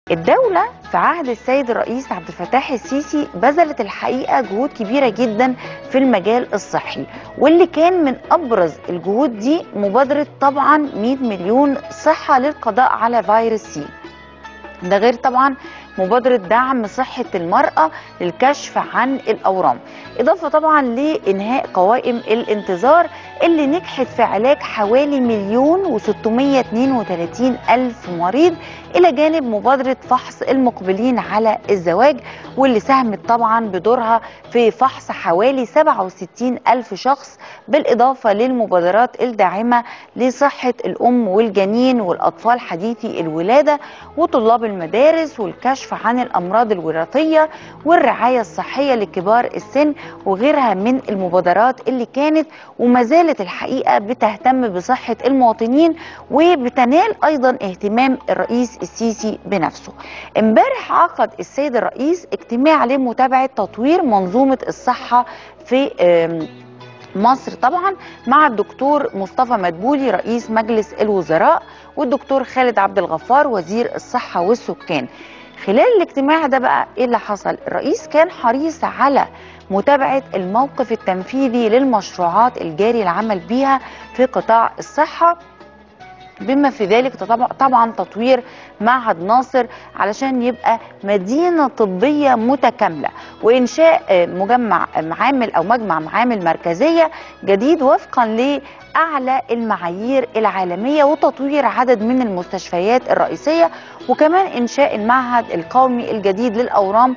الدولة في عهد السيد الرئيس عبد الفتاح السيسي بذلت الحقيقة جهود كبيرة جدا في المجال الصحي، واللي كان من أبرز الجهود دي مبادرة طبعا 100 مليون صحة للقضاء على فيروس سي. ده غير طبعا مبادرة دعم صحة المرأة للكشف عن الأورام، إضافة طبعا لإنهاء قوائم الانتظار اللي نجحت في علاج حوالي 1,632,000 مريض، إلى جانب مبادرة فحص المقبلين على الزواج، واللي ساهمت طبعا بدورها في فحص حوالي 67,000 شخص، بالإضافة للمبادرات الداعمة لصحة الأم والجنين والأطفال حديثي الولادة وطلاب المدارس، والكشف عن الأمراض الوراثية والرعاية الصحية لكبار السن، وغيرها من المبادرات اللي كانت وما زالت الحقيقة بتهتم بصحة المواطنين وبتنال أيضا اهتمام الرئيس السيسي بنفسه. امبارح عقد السيد الرئيس اجتماع لمتابعة تطوير منظومة الصحة في مصر طبعا مع الدكتور مصطفى مدبولي رئيس مجلس الوزراء والدكتور خالد عبد الغفار وزير الصحة والسكان. خلال الاجتماع ده بقى ايه اللي حصل؟ الرئيس كان حريص على متابعة الموقف التنفيذي للمشروعات الجاري العمل بيها في قطاع الصحة، بما في ذلك طبعا تطوير معهد ناصر علشان يبقى مدينة طبية متكاملة، وإنشاء مجمع معامل مركزية جديد وفقا لأعلى المعايير العالمية، وتطوير عدد من المستشفيات الرئيسية، وكمان إنشاء المعهد القومي الجديد للأورام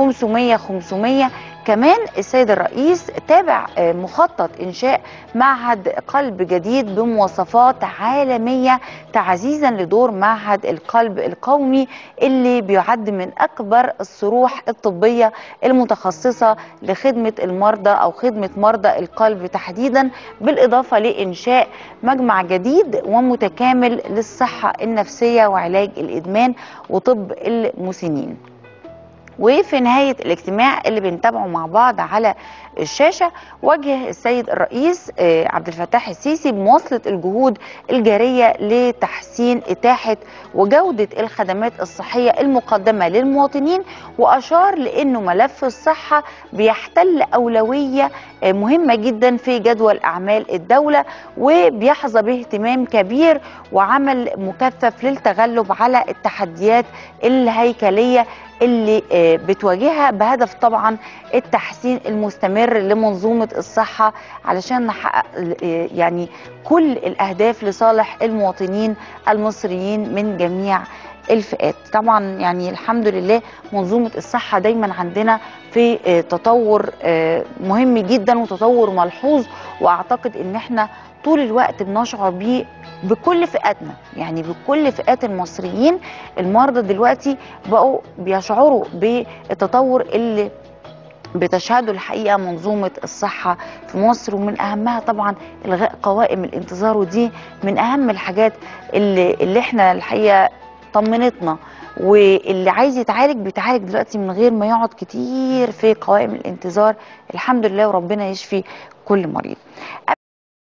500. كمان السيد الرئيس تابع مخطط إنشاء معهد قلب جديد بمواصفات عالمية تعزيزا لدور معهد القلب القومي، اللي بيعد من أكبر الصروح الطبية المتخصصة لخدمة المرضى أو خدمة مرضى القلب تحديدا، بالإضافة لإنشاء مجمع جديد ومتكامل للصحة النفسية وعلاج الإدمان وطب المسنين. وفي نهاية الاجتماع اللي بنتابعه مع بعض على الشاشة، وجه السيد الرئيس عبد الفتاح السيسي بمواصلة الجهود الجارية لتحسين إتاحة وجودة الخدمات الصحية المقدمة للمواطنين، وأشار لأنه ملف الصحة بيحتل أولوية مهمة جدا في جدول أعمال الدولة، وبيحظى باهتمام كبير وعمل مكثف للتغلب على التحديات الهيكلية اللي بتواجهها، بهدف طبعا التحسين المستمر لمنظومة الصحة علشان نحقق يعني كل الأهداف لصالح المواطنين المصريين من جميع الفئات. طبعا يعني الحمد لله منظومة الصحة دايما عندنا في تطور مهم جدا وتطور ملحوظ، واعتقد ان احنا طول الوقت بنشعر بيه بكل فئاتنا، يعني بكل فئات المصريين. المرضى دلوقتي بقوا بيشعروا بالتطور اللي بتشهده الحقيقة منظومة الصحة في مصر، ومن أهمها طبعا إلغاء قوائم الانتظار، ودي من أهم الحاجات اللي احنا الحقيقة طمنتنا، واللي عايز يتعالج بيتعالج دلوقتي من غير ما يقعد كتير في قوائم الانتظار. الحمد لله وربنا يشفي كل مريض.